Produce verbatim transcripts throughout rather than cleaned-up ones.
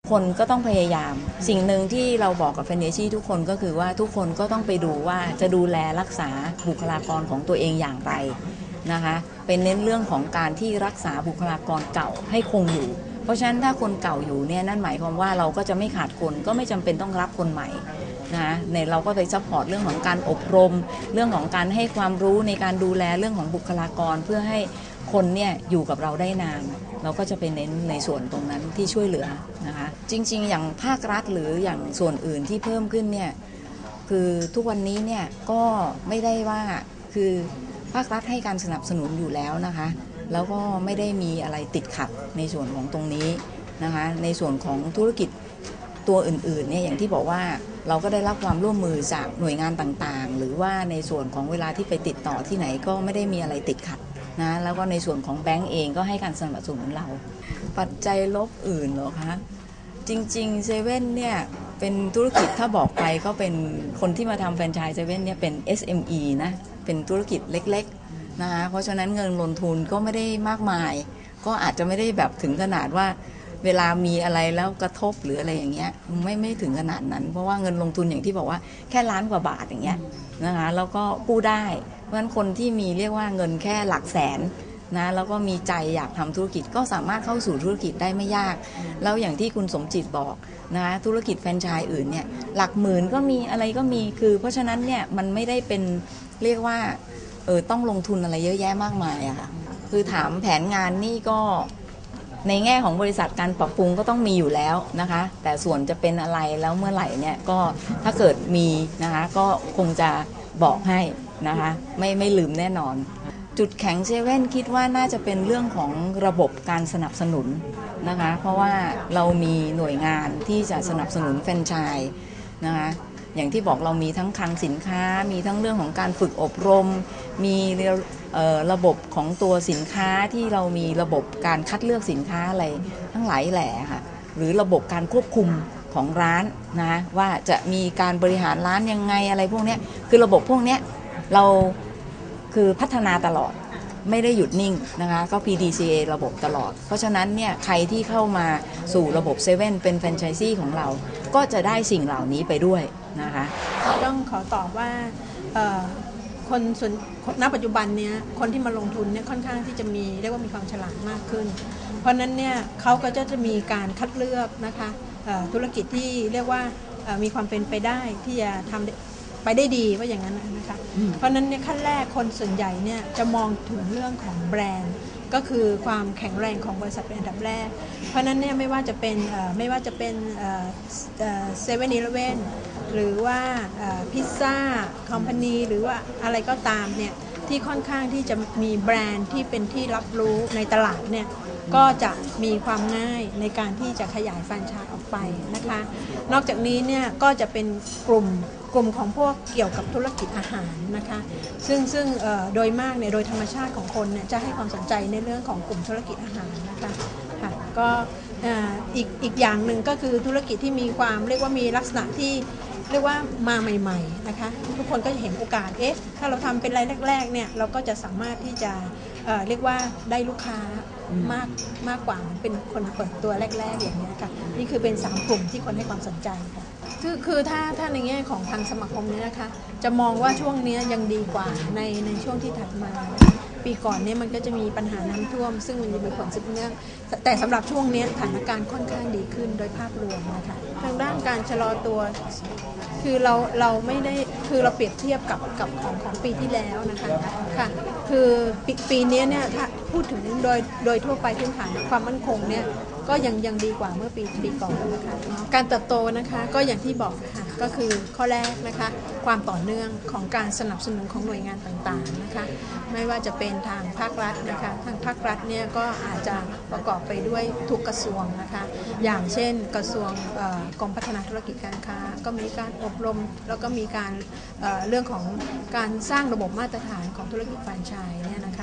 คนก็ต้องพยายามสิ่งหนึ่งที่เราบอกกับแฟนเนชี่ทุกคนก็คือว่าทุกคนก็ต้องไปดูว่าจะดูแลรักษาบุคลากรของตัวเองอย่างไรนะคะเป็นเน้นเรื่องของการที่รักษาบุคลากรเก่าให้คงอยู่เพราะฉะนั้นถ้าคนเก่าอยู่เนี่ยนั่นหมายความว่าเราก็จะไม่ขาดคนก็ไม่จำเป็นต้องรับคนใหม่นะในเราก็ไปซัพพอร์ตเรื่องของการอบรมเรื่องของการให้ความรู้ในการดูแลเรื่องของบุคลากรเพื่อให้คนเนี่ยอยู่กับเราได้นานเราก็จะไปเน้นในส่วนตรงนั้นที่ช่วยเหลือนะคะจริงๆอย่างภาครัฐหรืออย่างส่วนอื่นที่เพิ่มขึ้นเนี่ยคือทุกวันนี้เนี่ยก็ไม่ได้ว่าคือภาครัฐให้การสนับสนุนอยู่แล้วนะคะแล้วก็ไม่ได้มีอะไรติดขัดในส่วนของตรงนี้นะคะในส่วนของธุรกิจตัวอื่นๆเนี่ยอย่างที่บอกว่าเราก็ได้รับความร่วมมือจากหน่วยงานต่างๆหรือว่าในส่วนของเวลาที่ไปติดต่อที่ไหนก็ไม่ได้มีอะไรติดขัดนะแล้วก็ในส่วนของแบงก์เองก็ให้การสนับสนุนเราปัจจัยลบอื่นเหรอคะจริงๆเซเว่นเนี่ยเป็นธุรกิจถ้าบอกไปก็เป็นคนที่มาทำแฟรนไชส์เซเว่นเนี่ยเป็น เอส เอ็ม อี นะเป็นธุรกิจเล็กๆนะคะเพราะฉะนั้นเงินลงทุนก็ไม่ได้มากมายก็อาจจะไม่ได้แบบถึงขนาดว่าเวลามีอะไรแล้วกระทบหรืออะไรอย่างเงี้ยไม่ไม่ถึงขนาดนั้นเพราะว่าเงินลงทุนอย่างที่บอกว่าแค่ล้านกว่าบาทอย่างเงี้ยนะคะแล้วก็กู้ได้เพราะฉะนั้นคนที่มีเรียกว่าเงินแค่หลักแสนนะแล้วก็มีใจอยากทำธุรกิจก็สามารถเข้าสู่ธุรกิจได้ไม่ยากแล้วอย่างที่คุณสมจิตบอกนะธุรกิจแฟรนไชส์อื่นเนี่ยหลักหมื่นก็มีอะไรก็มีคือเพราะฉะนั้นเนี่ยมันไม่ได้เป็นเรียกว่าเออต้องลงทุนอะไรเยอะแยะมากมายอะค่ะคือถามแผนงานนี่ก็ในแง่ของบริษัทการปรับปรุงก็ต้องมีอยู่แล้วนะคะแต่ส่วนจะเป็นอะไรแล้วเมื่อไหร่เนี่ยก็ถ้าเกิดมีนะคะก็คงจะบอกให้นะคะไม่ไม่ลืมแน่นอนจุดแข็งเซเว่นคิดว่าน่าจะเป็นเรื่องของระบบการสนับสนุนนะคะเพราะว่าเรามีหน่วยงานที่จะสนับสนุนแฟรนไชส์นะคะอย่างที่บอกเรามีทั้งคลังสินค้ามีทั้งเรื่องของการฝึกอบรมมีระบบของตัวสินค้าที่เรามีระบบการคัดเลือกสินค้าอะไรทั้งหลายแหล่ค่ะหรือระบบการควบคุมของร้านนะว่าจะมีการบริหารร้านยังไงอะไรพวกนี้คือระบบพวกนี้เราคือพัฒนาตลอดไม่ได้หยุดนิ่งนะคะก็ พี ดี ซี เอ ระบบตลอดเพราะฉะนั้นเนี่ยใครที่เข้ามาสู่ระบบเซเว่นเป็นแฟรนไชส์ซี่ของเราก็จะได้สิ่งเหล่านี้ไปด้วยนะคะต้องขอตอบว่าคนส่วนณปัจจุบันเนี้ยคนที่มาลงทุนเนี่ยค่อนข้างที่จะมีเรียกว่ามีความฉลาดมากขึ้นเพราะนั้นเนี่ยเขาก็จะจะมีการคัดเลือกนะคะธุรกิจที่เรียกว่ามีความเป็นไปได้ที่จะทำไปได้ดีว่าอย่างนั้นนะคะเพราะนั้นเนี่ยขั้นแรกคนส่วนใหญ่เนี่ยจะมองถึงเรื่องของแบรนด์ก็คือความแข็งแรงของบริษัทเป็นอันดับแรกเพราะนั้นเนี่ยไม่ว่าจะเป็นไม่ว่าจะเป็นเซเว่นอีเลฟเว่นหรือว่าพิซซ่าคอมพานีหรือว่าอะไรก็ตามเนี่ยที่ค่อนข้างที่จะมีแบรนด์ที่เป็นที่รับรู้ในตลาดเนี่ยก็จะมีความง่ายในการที่จะขยายแฟรนไชส์ออกไปนะคะนอกจากนี้เนี่ยก็จะเป็นกลุ่มกลุ่มของพวกเกี่ยวกับธุรกิจอาหารนะคะซึ่งซึ่งโดยมากเนี่ยโดยธรรมชาติของคนเนี่ยจะให้ความสนใจในเรื่องของกลุ่มธุรกิจอาหารนะคะค่ะก็อีกอีกอย่างหนึ่งก็คือธุรกิจที่มีความเรียกว่ามีลักษณะที่เรียกว่ามาใหม่ๆนะคะทุกคนก็จะเห็นโอกาสเอ๊ะถ้าเราทำเป็นรายแรกๆเนี่ยเราก็จะสามารถที่จะเอ่อเรียกว่าได้ลูกค้ามากมากกว่าเป็นคนเปิดตัวแรกๆอย่างนี้ค่ะนี่คือเป็นสามกลุ่มที่คนให้ความสนใจค่ะคือคือถ้าถ้าในแง่ของทางสมาคมนี้นะคะจะมองว่าช่วงนี้ยังดีกว่าในในช่วงที่ถัดมาปีก่อนเนี่ยมันก็จะมีปัญหาน้ำท่วมซึ่งมันจะมีผลสืบเนื่องแต่สำหรับช่วงนี้สถานการณ์ค่อนข้างดีขึ้นโดยภาพรวมนะคะทางด้านการชะลอตัวคือเราเราไม่ได้คือเราเปรียบเทียบกับกับของของปีที่แล้วนะคะค่ะคือปีปีนี้เนี่ยถ้าพูดถึงโดยโดยทั่วไปพื้นฐานความมั่นคงเนี่ยก็ยังยังดีกว่าเมื่อปีปีก่อนนะคะการเติบโตนะคะก็อย่างที่บอกค่ะก็คือข้อแรกนะคะความต่อเนื่องของการสนับสนุนของหน่วยงานต่างๆนะคะไม่ว่าจะเป็นทางภาครัฐนะคะทางภาครัฐเนี่ยก็อาจจะประกอบไปด้วยทุกกระทรวงนะคะอย่างเช่นกระทรวงกรมพัฒนาธุรกิจการค้าก็มีการอบรมแล้วก็มีการ เ, เรื่องของการสร้างระบบมาตรฐานของธุรกิจแฟรนไชส์เนี่ยนะคะ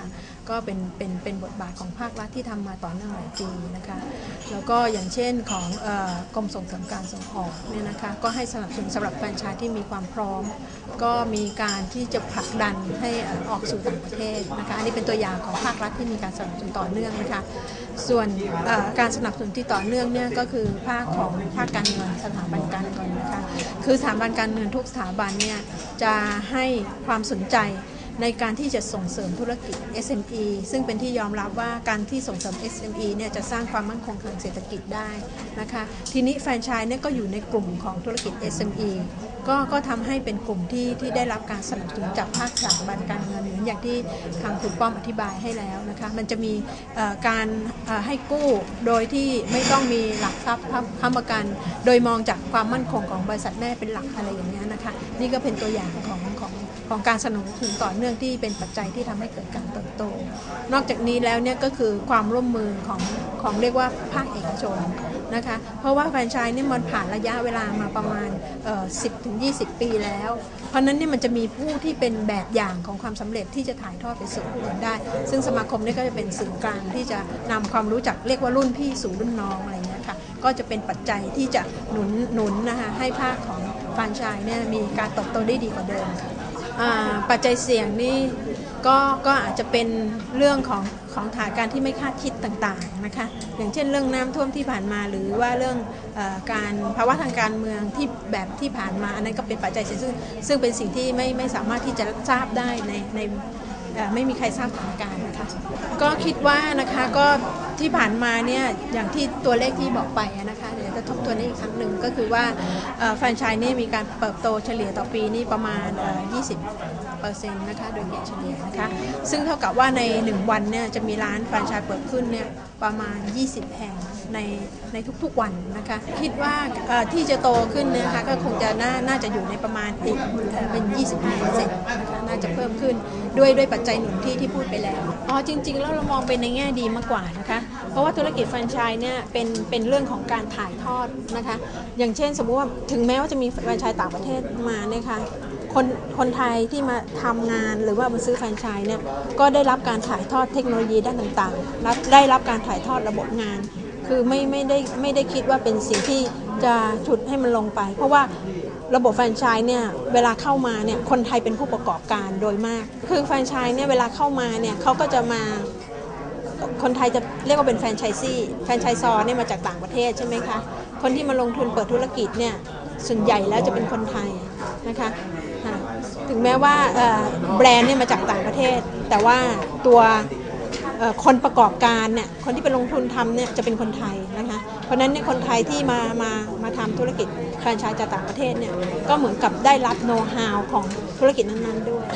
ก็เป็นเป็นเป็นบทบาทของภาครัฐที่ทำมาต่อเนื่องหลายปีนะคะแล้วก็อย่างเช่นของเอ่อกรมส่งเสริมการส่งออกเนี่ยนะคะก็ให้สนับสนุนสำหรับแฟรนไชส์ที่มีความพร้อมก็มีการที่จะผลักดันให้ออกสู่ต่างประเทศนะคะอันนี้เป็นตัวอย่างของภาครัฐที่มีการสนับสนุนต่อเนื่องนะคะส่วนการสนับสนุนที่ต่อเนื่องเนี่ยก็คือภาคของภาคการเงินสถาบันการเงินนะคะคือสถาบันการเงินทุกสถาบันเนี่ยจะให้ความสนใจในการที่จะส่งเสริมธุรกิจ เอส เอ็ม อี ซึ่งเป็นที่ยอมรับว่าการที่ส่งเสริม เอส เอ็ม อี เนี่ยจะสร้างความมั่นคงทางเศรษฐกิจได้นะคะทีนี้แฟรนไชส์เนี่ยก็อยู่ในกลุ่มของธุรกิจ เอส เอ็ม อี ก็ก็ทำให้เป็นกลุ่มที่ที่ได้รับการสนับสนุนจากภาคสถาบันการเงินเหมือนอย่างที่ทางคุณป้อมอธิบายให้แล้วนะคะมันจะมีการให้กู้โดยที่ไม่ต้องมีหลักทรัพย์ค้ำประกันโดยมองจากความมั่นคงของบริษัทแม่เป็นหลักอะไรอย่างนี้นะคะนี่ก็เป็นตัวอย่างของของของการสนับสนุนต่อเนื่องที่เป็นปัจจัยที่ทำให้เกิดการเติบโตนอกจากนี้แล้วเนี่ยก็คือความร่วมมือของของเรียกว่าภาคเอกชนนะคะเพราะว่าแฟรนไชส์นี่มันผ่านระยะเวลามาประมาณ สิบถึงยี่สิบ ปีแล้วเพราะนั้นเนี่ยมันจะมีผู้ที่เป็นแบบอย่างของความสำเร็จที่จะถ่ายทอดไปสู่ผู้อื่นได้ซึ่งสมาคมนี่ก็จะเป็นสื่อกลางที่จะนำความรู้จักเรียกว่ารุ่นพี่สู่รุ่นน้องอะไรอย่างเงี้ยค่ะก็จะเป็นปัจจัยที่จะหนุนหนุนนะคะให้ภาคของแฟรนไชส์เนี่ยมีการเติบโตได้ดีกว่าเดิมค่ะปัจจัยเสี่ยงนี่ก็ก็อาจจะเป็นเรื่องของของสถานการณ์ที่ไม่คาดคิดต่างๆนะคะอย่างเช่นเรื่องน้ำท่วมที่ผ่านมาหรือว่าเรื่องเอ่อการภาวะทางการเมืองที่แบบที่ผ่านมาอันนั้นก็เป็นปัจจัยเสี่ยงซึ่งซึ่งเป็นสิ่งที่ไม่ไม่สามารถที่จะทราบได้ในในไม่มีใครทราบสถานการณ์นะคะก็คิดว่านะคะก็ที่ผ่านมาเนี่ยอย่างที่ตัวเลขที่บอกไปนะคะเดี๋ยวจะทบทวนอีกครั้งหนึ่งก็คือว่าแฟรนไชส์นี่มีการเติบโตเฉลี่ยต่อปีนี่ประมาณยี่สิบเปอร์เซ็นต์นะคะโดยเฉลี่ยนะคะซึ่งเท่ากับว่าในหนึ่งวันเนี่ยจะมีร้านแฟรนไชส์เปิดขึ้นเนี่ยประมาณยี่สิบแห่งในในทุกๆวันนะคะคิดว่าที่จะโตขึ้นนะคะก็คงจะน่าน่าจะอยู่ในประมาณอีกเป็น ยี่สิบห้าเปอร์เซ็นต์ นะคะน่าจะเพิ่มขึ้นด้วยด้วยปัจจัยหนุนที่ที่พูดไปแล้วอ๋อจริงๆแล้วเรามองไปในแง่ดีมากกว่านะคะเพราะว่าธุรกิจแฟรนไชส์เนี่ยเป็นเป็นเรื่องของการถ่ายทอดนะคะอย่างเช่นสมมุติว่าถึงแม้ว่าจะมีแฟรนไชส์ต่างประเทศมาเนี่ยค่ะคนคนไทยที่มาทำงานหรือว่ามาซื้อแฟรนไชส์เนี่ยก็ได้รับการถ่ายทอดเทคโนโลยีด้านต่างๆและได้รับการถ่ายทอดระบบงานคือไม่ไม่ได้ไม่ได้คิดว่าเป็นสิ่งที่จะฉุดให้มันลงไปเพราะว่าระบบแฟรนไชส์เนี่ยเวลาเข้ามาเนี่ยคนไทยเป็นผู้ประกอบการโดยมากคือแฟรนไชส์เนี่ยเวลาเข้ามาเนี่ยเขาก็จะมาคนไทยจะเรียกว่าเป็นแฟรนไชส์ซี่แฟรนไชส์ซอเนี่ยมาจากต่างประเทศใช่ไหมคะคนที่มาลงทุนเปิดธุรกิจเนี่ยส่วนใหญ่แล้วจะเป็นคนไทยนะคะถึงแม้ว่าแบรนด์เนี่ยมาจากต่างประเทศแต่ว่าตัวคนประกอบการเนี่ยคนที่ไปลงทุนทำเนี่ยจะเป็นคนไทยนะคะเพราะฉะนั้นเนี่ยคนไทยที่มามามาทำธุรกิจแฟรนไชส์จากต่างประเทศเนี่ยก็เหมือนกับได้รับโน้ตฮาวของธุรกิจนั้นๆด้วย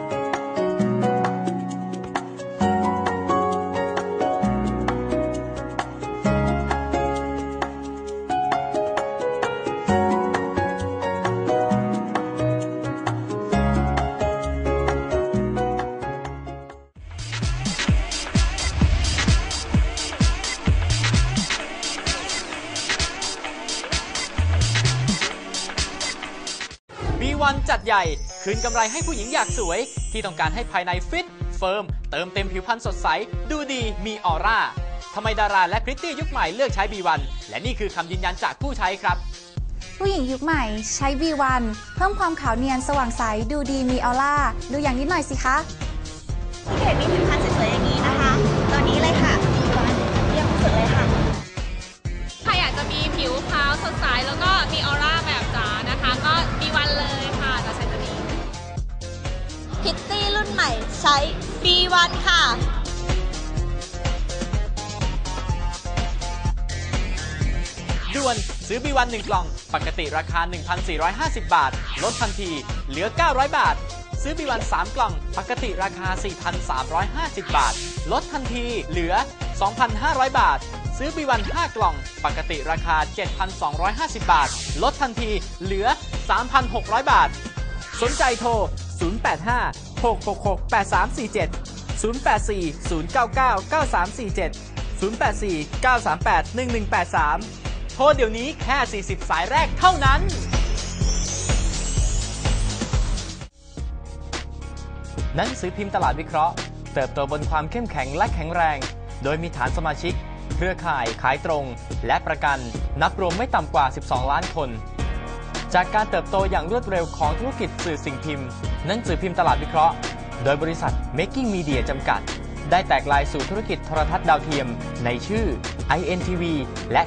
บี วัน จัดใหญ่คืนกำไรให้ผู้หญิงอยากสวยที่ต้องการให้ภายในฟิตเฟิร์มเติมเต็มผิวพรรณสดใสดูดีมีออร่าทำไมดาราและพริตตี้ยุคใหม่เลือกใช้ บี วัน และนี่คือคำยืนยันจากผู้ใช้ครับผู้หญิงยุคใหม่ใช้ บี วัน เพิ่มความขาวเนียนสว่างใสดูดีมีออร่าดูอย่างนิดหน่อยสิคะพี่เกดมีผิวพรรณสวยๆอย่างนี้นะคะตัวนี้เลยค่ะ บี วัน เยี่ยมสุดเลยค่ะใครอยากจะมีผิวขาวสดใสแล้วก็มีออร่าแบบจ๋านะคะก็ บี วัน เลยค่ะจะใช้ตัวนี้พิตตี้รุ่นใหม่ใช้ บี วัน ค่ะด่วนซื้อ บี วัน หนึ่งกล่องปกติราคา หนึ่งพันสี่ร้อยห้าสิบ บาทลดทันทีเหลือเก้าร้อยบาทซื้อ บี วัน สามกล่องปกติราคา สี่พันสามร้อยห้าสิบ บาทลดทันทีเหลือ สองพันห้าร้อย บาทซื้อ บี วัน ห้ากล่องปกติราคา เจ็ดพันสองร้อยห้าสิบ บาทลดทันทีเหลือ สามพันหกร้อย บาทสนใจโทรศูนย์ แปด ห้า หก หก หก แปด สาม สี่ เจ็ด ศูนย์ แปด สี่ ศูนย์ เก้า เก้า เก้า สาม สี่ เจ็ด ศูนย์ แปด สี่ เก้า สาม แปด หนึ่ง หนึ่ง แปด สามโทรเดี๋ยวนี้แค่สี่สิบสายแรกเท่านั้นหนังสือพิมพ์ตลาดวิเคราะห์เติบโตบนความเข้มแข็งและแข็งแรงโดยมีฐานสมาชิกเครือข่ายขายตรงและประกันนับรวมไม่ต่ำกว่าสิบสองล้านคนจากการเติบโตอย่างรวดเร็วของธุรกิจสื่อสิ่งพิมพ์หนังสือพิมพ์ตลาดวิเคราะห์โดยบริษัท Making Media จำกัดได้แตกลายสู่ธุรกิจโทรทัศน์ดาวเทียมในชื่อ ไอ เอ็น ที วี และ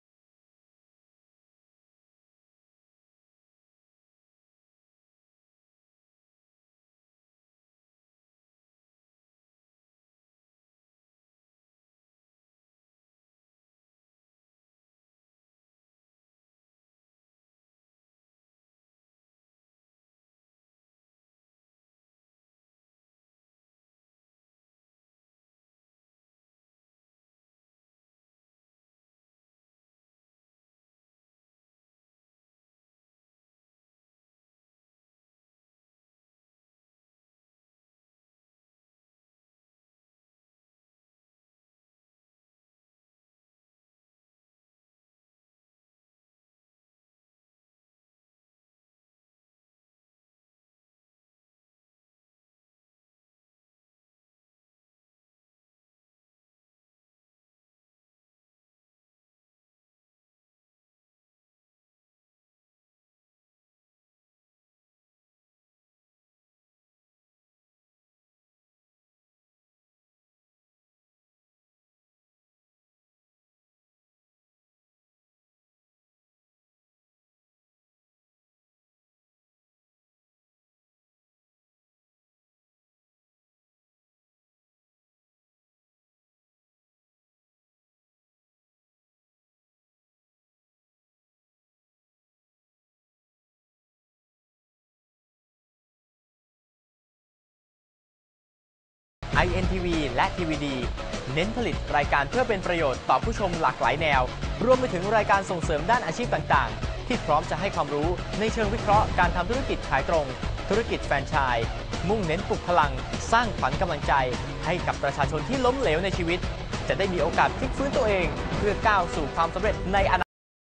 ไอ เอ็น ที วี และ ที วี ดี เน้นผลิตรายการเพื่อเป็นประโยชน์ต่อผู้ชมหลากหลายแนวรวมไปถึงรายการส่งเสริมด้านอาชีพต่างๆที่พร้อมจะให้ความรู้ในเชิงวิเคราะห์การทำธุรกิจขายตรงธุรกิจแฟรนไชส์มุ่งเน้นปลุกพลังสร้างขวัญกำลังใจให้กับประชาชนที่ล้มเหลวในชีวิตจะได้มีโอกาสพลิกฟื้นตัวเองเพื่อก้าวสู่ความสำเร็จในอนาคต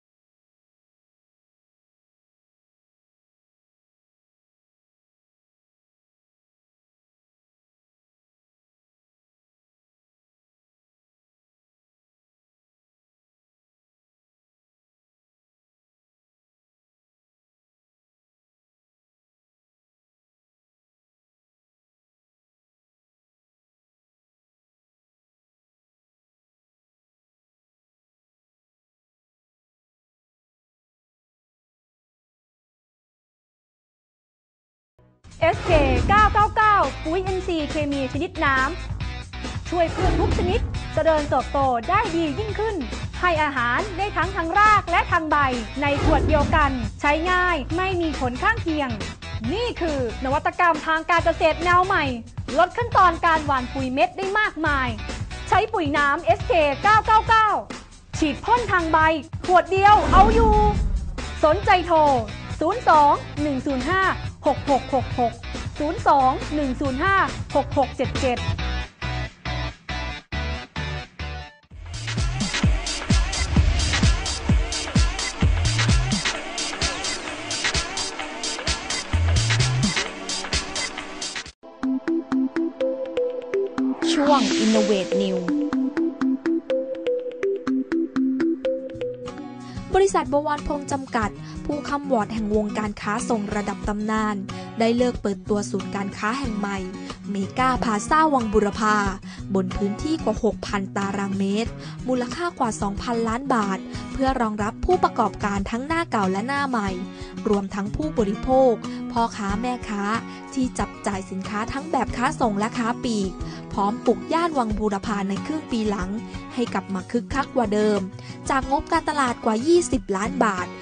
เอส เค เก้าเก้าเก้า ปุ๋ย เอ็น ซี เคมีชนิดน้ำช่วยพืชทุกชนิดเจริญเติบโตได้ดียิ่งขึ้นให้อาหารได้ทั้งทางรากและทางใบในขวดเดียวกันใช้ง่ายไม่มีผลข้างเคียงนี่คือนวัตกรรมทางการเกษตรแนวใหม่ลดขั้นตอนการหว่านปุ๋ยเม็ดได้มากมายใช้ปุ๋ยน้ำ เอส เค เก้าเก้าเก้า ฉีดพ่นทางใบขวดเดียวเอาอยู่สนใจโทรศูนย์ สอง หนึ่ง ศูนย์ ห้า หก หก หก หก ศูนย์ สอง หนึ่ง ศูนย์ ห้า หก หก เจ็ด เจ็ดช่วง Innovate New บริษัทบวรพงษ์จำกัดผู้ค้ำวอร์ดแห่งวงการค้าส่งระดับตำนานได้เลิกเปิดตัวศูนย์การค้าแห่งใหม่เมกาพลาซ่าวังบุรพาบนพื้นที่กว่า หกพัน ตารางเมตรมูลค่ากว่า สองพัน ล้านบาทเพื่อรองรับผู้ประกอบการทั้งหน้าเก่าและหน้าใหม่รวมทั้งผู้บริโภคพ่อค้าแม่ค้าที่จับจ่ายสินค้าทั้งแบบค้าส่งและค้าปลีกพร้อมปลุกย่านวังบูรพาในครึ่งปีหลังให้กลับมาคึกคักกว่าเดิมจากงบการตลาดกว่า ยี่สิบ ล้านบาท